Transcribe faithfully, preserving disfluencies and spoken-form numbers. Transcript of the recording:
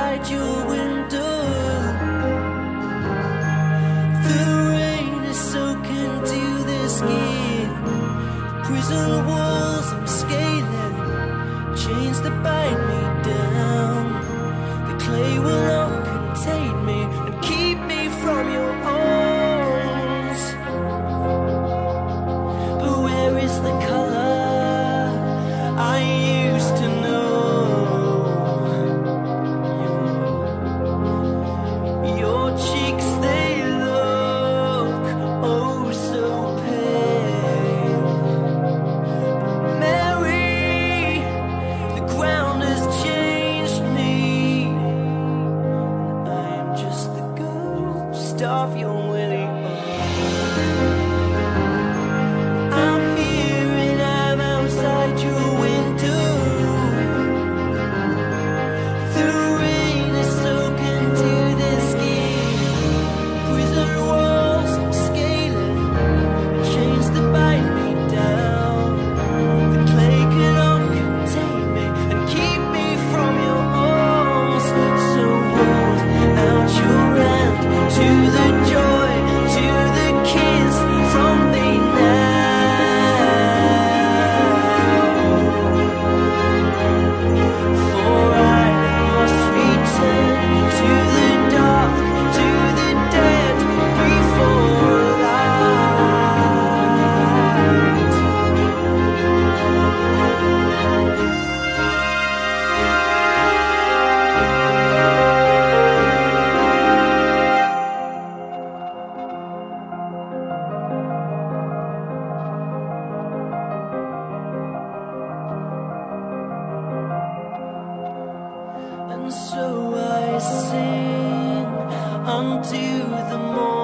outside your window. The rain is soaking to the skin. Prison walls I'm scaling, chains that bind me down. The clay will not contain me and keep me from your arms. But where is the color I used to know? Your cheeks, they look oh so pale. Mary, the ground has changed me. I am just the ghost of your Willy. I'm here and I'm outside your window. The rain is soaking to the skin. Prison walls I'm scaling, chains that bind me down. The clay cannot contain me and keep me from your arms. So hold out your hand to the joy, to the kiss from me now. For I must return to the dark, to the dead before light. And so I sing unto the morning.